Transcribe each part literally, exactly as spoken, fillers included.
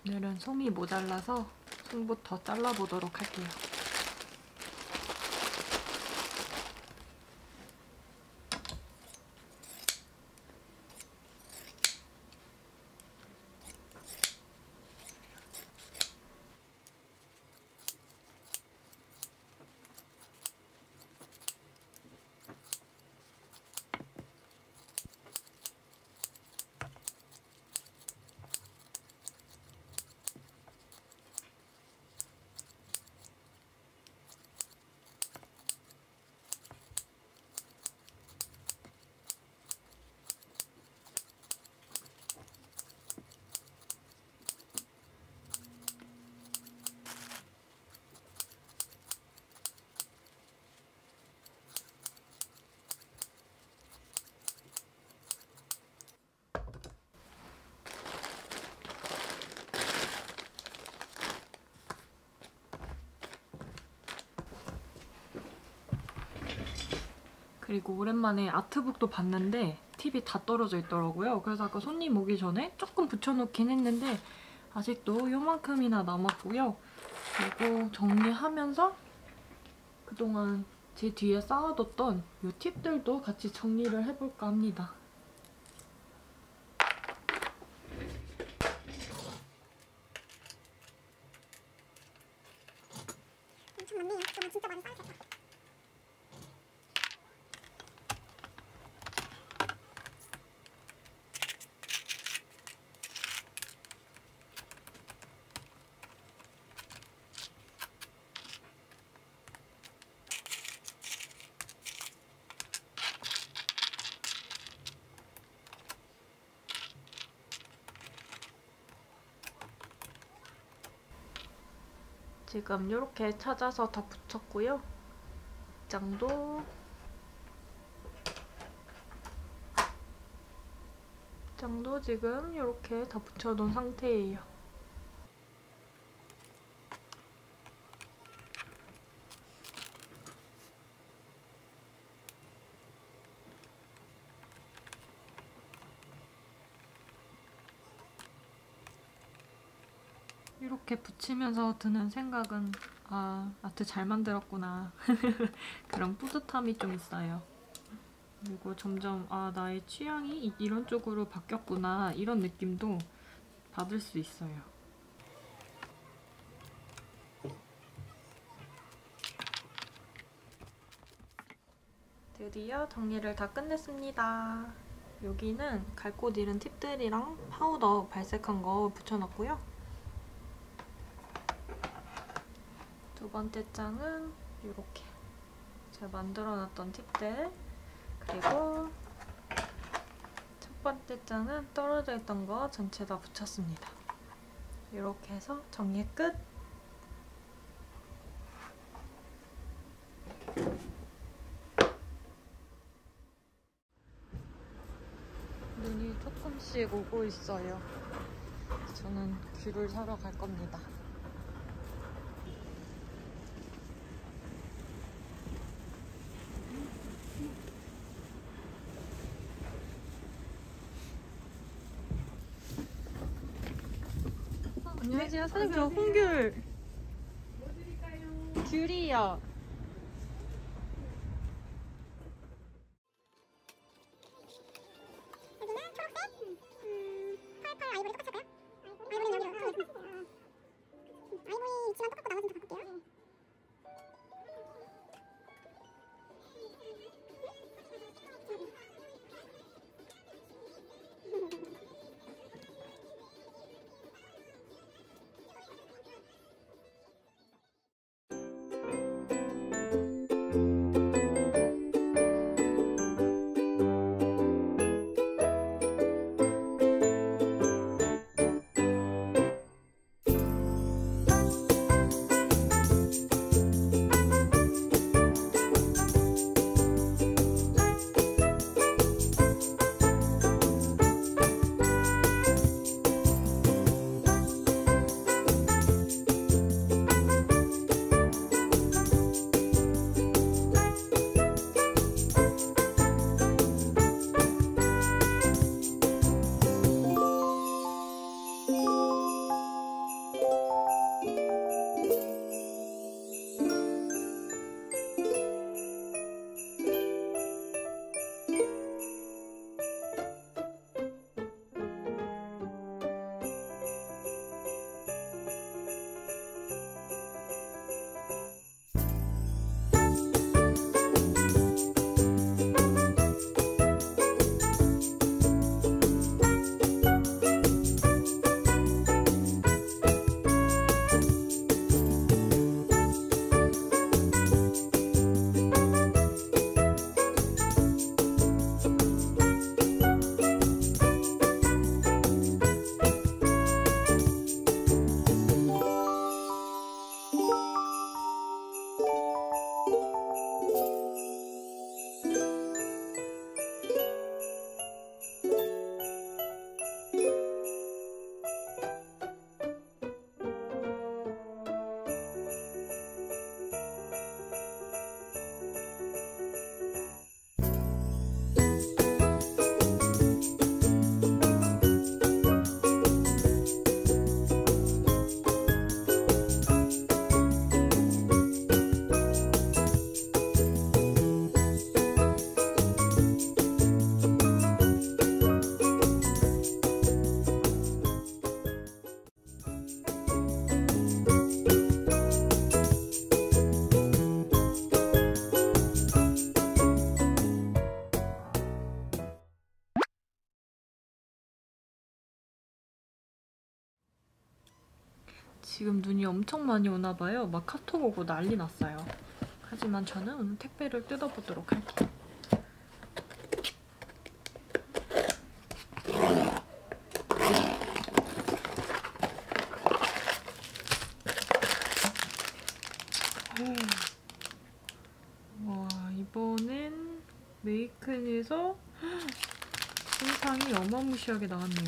오늘은 솜이 모자라서 솜부터 잘라보도록 할게요. 그리고 오랜만에 아트북도 봤는데 팁이 다 떨어져 있더라고요. 그래서 아까 손님 오기 전에 조금 붙여놓긴 했는데 아직도 요만큼이나 남았고요. 그리고 정리하면서 그동안 제 뒤에 쌓아뒀던 이 팁들도 같이 정리를 해볼까 합니다. 엄청 많네요. 저는 진짜 많이 쌓였어요. 지금 이렇게 찾아서 다 붙였고요. 입장도 입장도 지금 이렇게 다 붙여놓은 상태예요. 이렇게 붙이면서 드는 생각은 아, 아트 잘 만들었구나. 그런 뿌듯함이 좀 있어요. 그리고 점점 아, 나의 취향이 이런 쪽으로 바뀌었구나 이런 느낌도 받을 수 있어요. 드디어 정리를 다 끝냈습니다. 여기는 갈 곳 잃은 팁들이랑 파우더 발색한 거 붙여놨고요. 두 번째 장은 이렇게 제가 만들어놨던 팁들, 그리고 첫 번째 장은 떨어져 있던 거 전체 다 붙였습니다. 이렇게 해서 정리 끝! 눈이 조금씩 오고 있어요. 저는 귤을 사러 갈 겁니다. 안녕하세요. 사장님, 저 홍귤. 뭐 드릴까요? 귤이요. 여기는 초록색, 음, 펄펄 아이보리 똑같을까요? 아이보리는 여기로 아이보리 위치만 똑같고 나머지는 다 바꿀게요. 지금 눈이 엄청 많이 오나 봐요. 막 카톡 오고 난리 났어요. 하지만 저는 오늘 택배를 뜯어보도록 할게요. 와, 이번엔 메이큰에서 신상이 어마무시하게 나왔네요.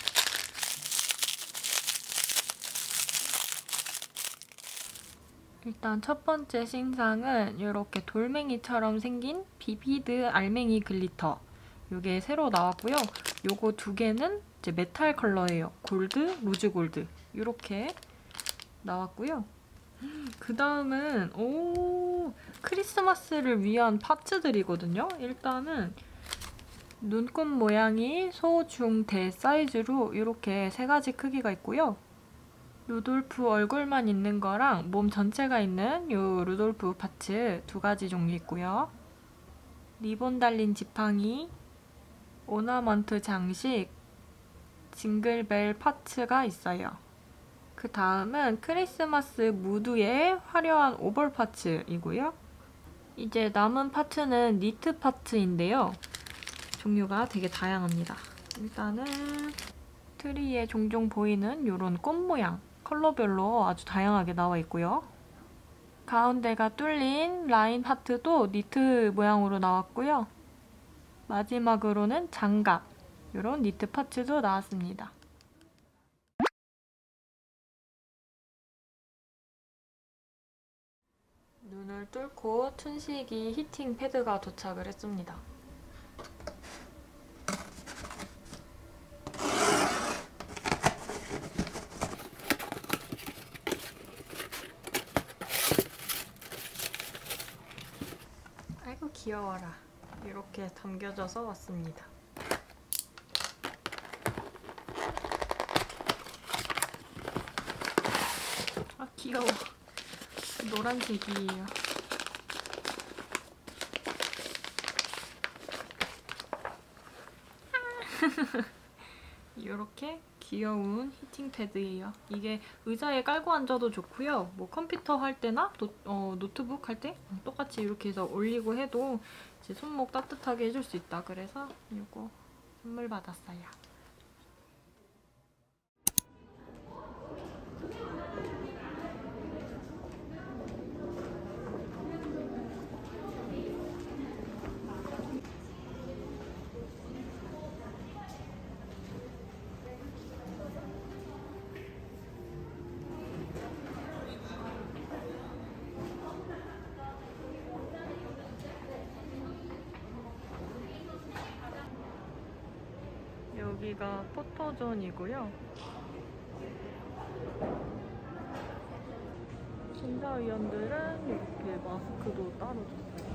일단 첫 번째 신상은 이렇게 돌멩이처럼 생긴 비비드 알맹이 글리터. 이게 새로 나왔고요. 요거 두 개는 이제 메탈 컬러예요. 골드, 로즈 골드. 이렇게 나왔고요. 그 다음은 오 크리스마스를 위한 파츠들이거든요. 일단은 눈꽃 모양이 소, 중, 대 사이즈로 이렇게 세 가지 크기가 있고요. 루돌프 얼굴만 있는 거랑 몸 전체가 있는 요 루돌프 파츠 두 가지 종류 있고요. 리본 달린 지팡이, 오너먼트 장식, 징글벨 파츠가 있어요. 그 다음은 크리스마스 무드의 화려한 오벌 파츠이고요. 이제 남은 파츠는 니트 파츠인데요. 종류가 되게 다양합니다. 일단은 트리에 종종 보이는 이런 꽃 모양, 컬러별로 아주 다양하게 나와 있고요. 가운데가 뚫린 라인 파트도 니트 모양으로 나왔고요. 마지막으로는 장갑, 이런 니트 파츠도 나왔습니다. 눈을 뚫고 춘식이 히팅 패드가 도착을 했습니다. 아이고 귀여워라. 이렇게 담겨져서 왔습니다. 아 귀여워. 노란색이에요. 이렇게 귀여운 히팅 패드예요. 이게 의자에 깔고 앉아도 좋고요. 뭐 컴퓨터 할 때나 노, 어, 노트북 할 때 똑같이 이렇게 해서 올리고 해도 제 손목 따뜻하게 해줄 수 있다. 그래서 이거 선물 받았어요. 여기가 포토존이고요. 심사위원들은 이렇게 마스크도 따로 줬어요.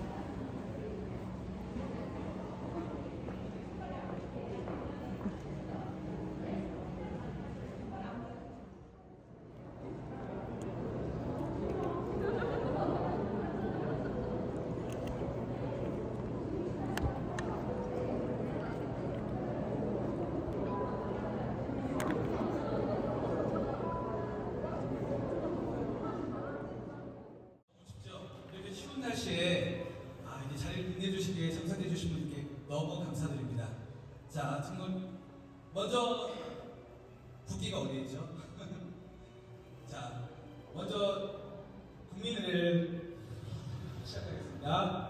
날씨에 아, 이렇게 자리를 빛내주시기에 참석해주신 분께 너무 감사드립니다. 자, 정말 먼저 국기가 어디 있죠? 자, 먼저 국민을 시작하겠습니다.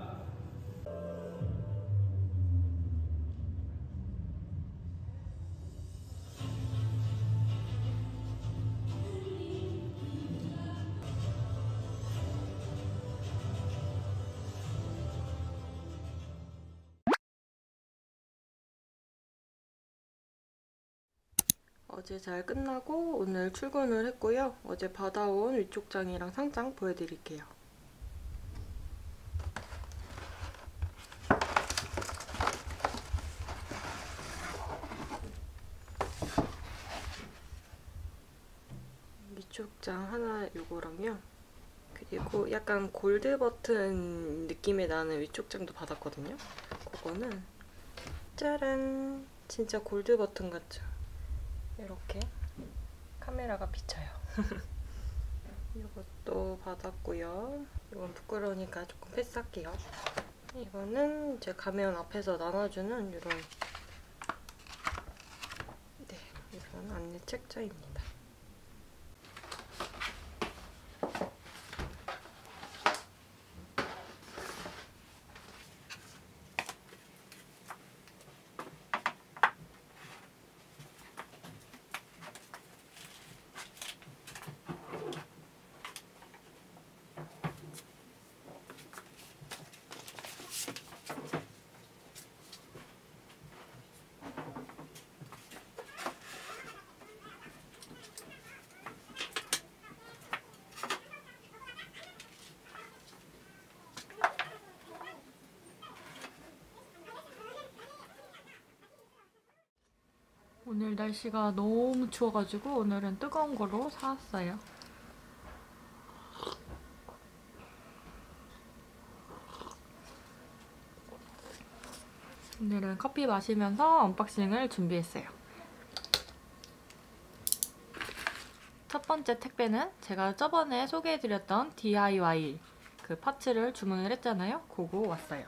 어제 잘 끝나고 오늘 출근을 했고요. 어제 받아온 위촉장이랑 상장 보여드릴게요. 위촉장 하나 요거랑요. 그리고 약간 골드 버튼 느낌이 나는 위촉장도 받았거든요. 그거는 짜란! 진짜 골드 버튼 같죠? 이렇게 카메라가 비쳐요. 이것도 받았고요. 이건 부끄러우니까 조금 패스할게요. 이거는 이제 가면 앞에서 나눠주는 이런 네, 이런 안내 책자입니다. 오늘 날씨가 너무 추워가지고 오늘은 뜨거운 거로 사왔어요. 오늘은 커피 마시면서 언박싱을 준비했어요. 첫 번째 택배는 제가 저번에 소개해드렸던 디아이와이 그 파츠를 주문을 했잖아요. 그거 왔어요.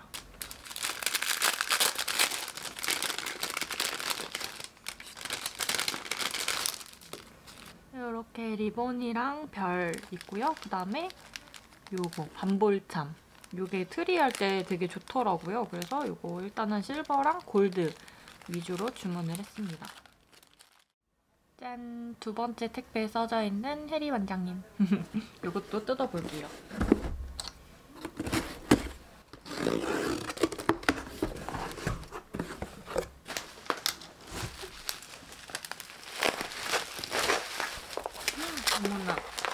이렇게 리본이랑 별 있고요. 그 다음에 요거 반볼참. 요게 트리 할 때 되게 좋더라고요. 그래서 요거 일단은 실버랑 골드 위주로 주문을 했습니다. 짠! 두 번째 택배에 써져 있는 해리 원장님. 요것도 뜯어볼게요. 어머나.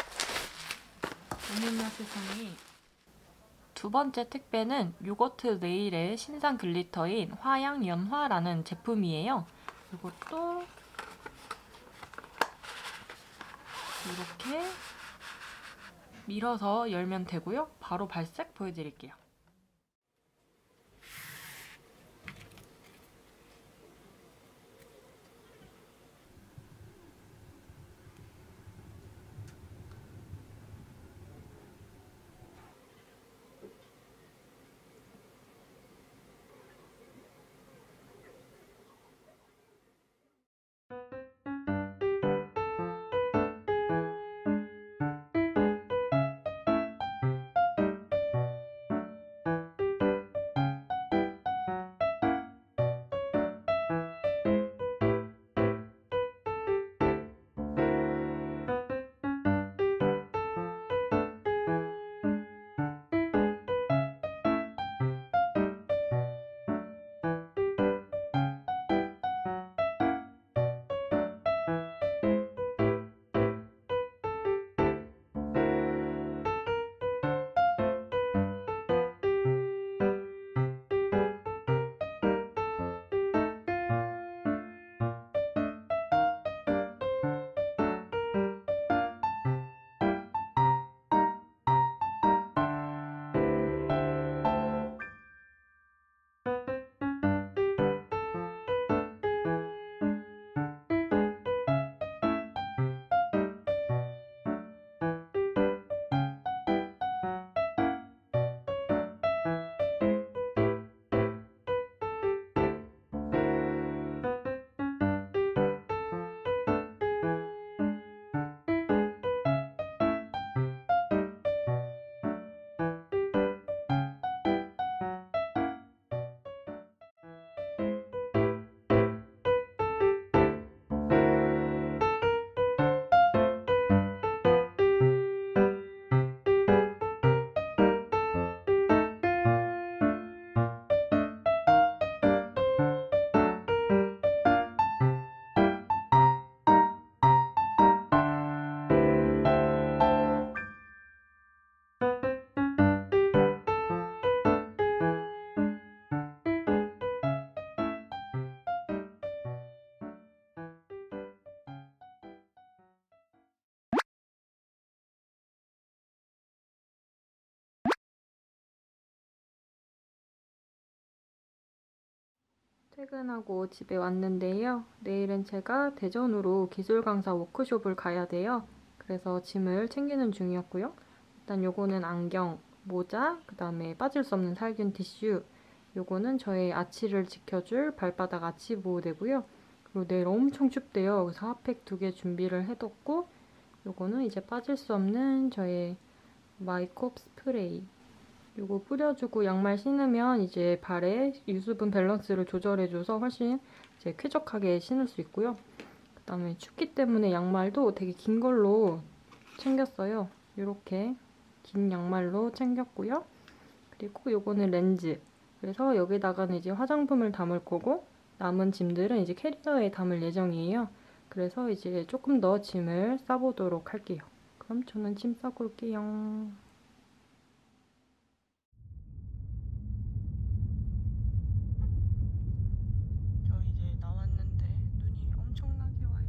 어머나 세상에. 두 번째 택배는 요거트 네일의 신상 글리터인 화양연화라는 제품이에요. 이것도 이렇게 밀어서 열면 되고요. 바로 발색 보여드릴게요. 퇴근하고 집에 왔는데요. 내일은 제가 대전으로 기술 강사 워크숍을 가야 돼요. 그래서 짐을 챙기는 중이었고요. 일단 요거는 안경, 모자, 그 다음에 빠질 수 없는 살균 티슈, 요거는 저의 아치를 지켜줄 발바닥 아치 보호대고요. 그리고 내일 엄청 춥대요. 그래서 핫팩 두 개 준비를 해뒀고, 요거는 이제 빠질 수 없는 저의 마이콥 스프레이. 요거 뿌려주고 양말 신으면 이제 발에 유수분 밸런스를 조절해줘서 훨씬 이제 쾌적하게 신을 수 있고요. 그 다음에 춥기 때문에 양말도 되게 긴 걸로 챙겼어요. 이렇게 긴 양말로 챙겼고요. 그리고 요거는 렌즈. 그래서 여기다가는 이제 화장품을 담을 거고 남은 짐들은 이제 캐리어에 담을 예정이에요. 그래서 이제 조금 더 짐을 싸보도록 할게요. 그럼 저는 짐 싸고 올게요. 저 이제 나왔는데 눈이 엄청나게 와요.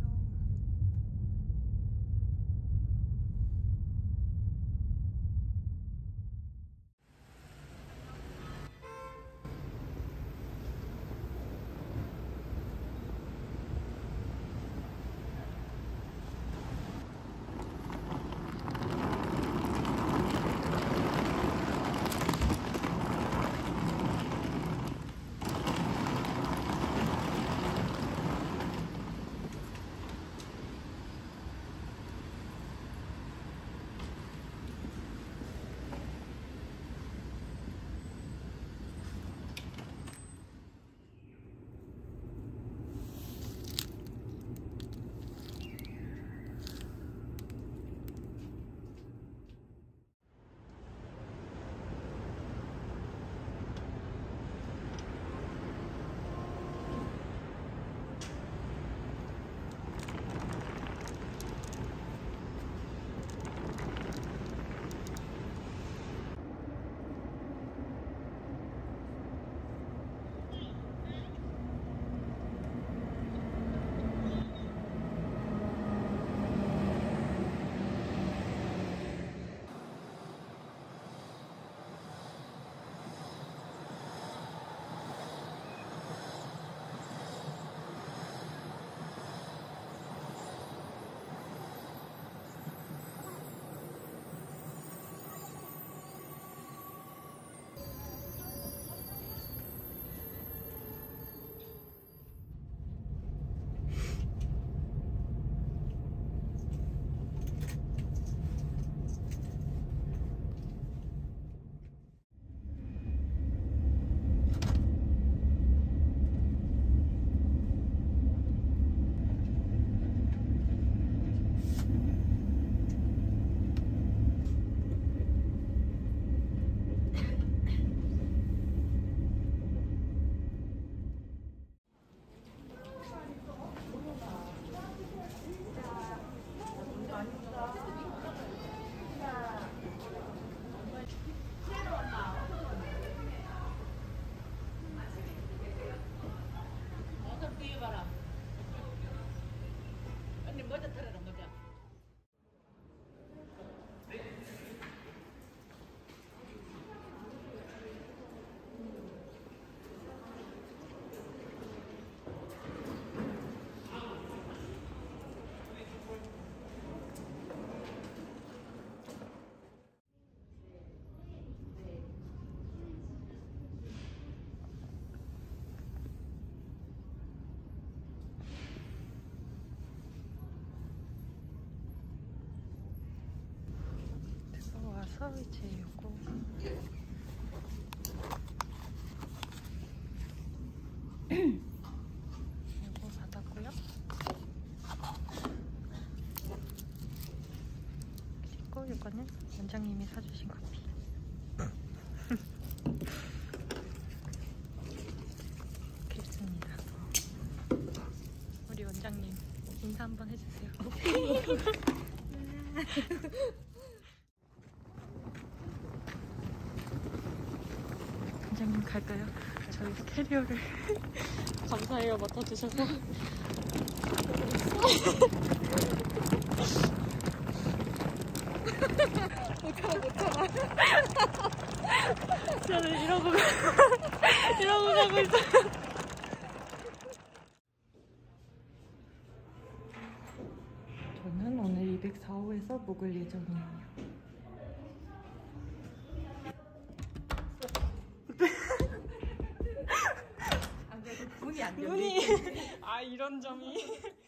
와서 이제 요거 요거 받았고요. 그리고 요거는 원장님이 사주신 커피. 그렇습니다. 우리 원장님 인사 한번 해주세요. 원장님 갈까요? 저희 캐리어를 감사해요 맡아주셔서. 못 참아 못 참아. 저는 이러고 이러고 가고 있어요. 저는 오늘 이 이백사 호에서 묵을 예정이에요. 문이 안 열려. 눈이 아 이런 점이